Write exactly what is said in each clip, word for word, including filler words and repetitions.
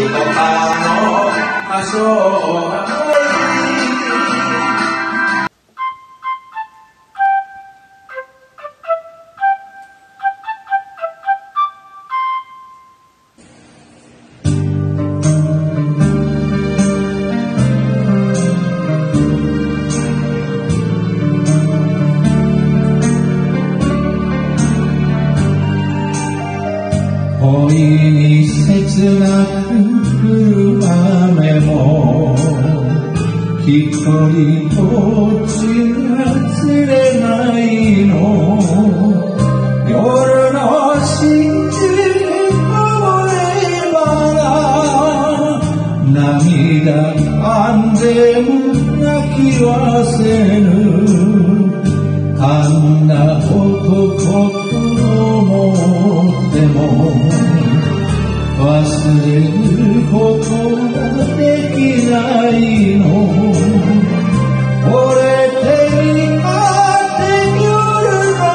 恋に切なく降る雨も一人ぼっちが釣れないの夜の真珠に溺ればな涙あんでも泣きはせぬあんな男と思っても忘れることができないの折れていたって夜の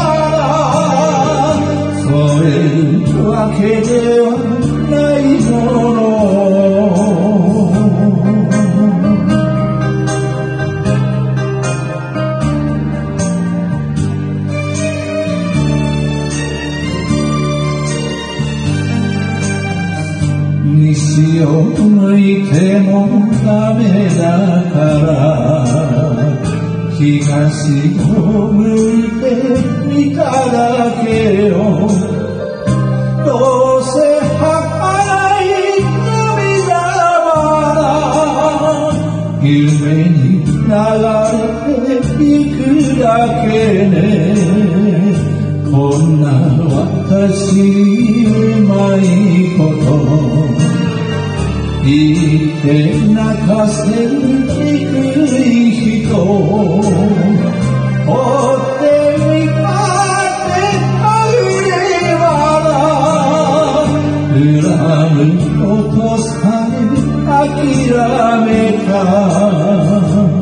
花添えるわけではないもの西を向いてもダメだから東を向いてみただけよどうせ儚い涙は夢に流れていくだけねこんな私にうまいこと言って泣かせにくい人追ってみたって帰ればな恨むことさえ諦めた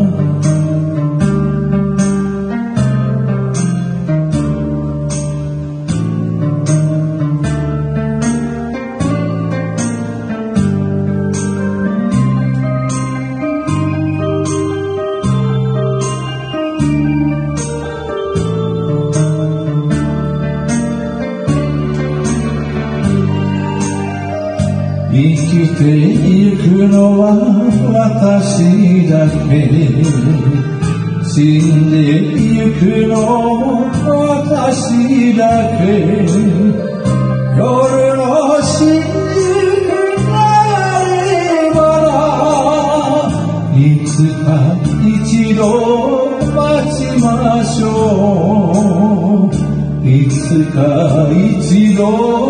生きてゆくのは私だけ死んでゆくのも私だけ夜の真珠がればないつか一度待ちましょういつか一度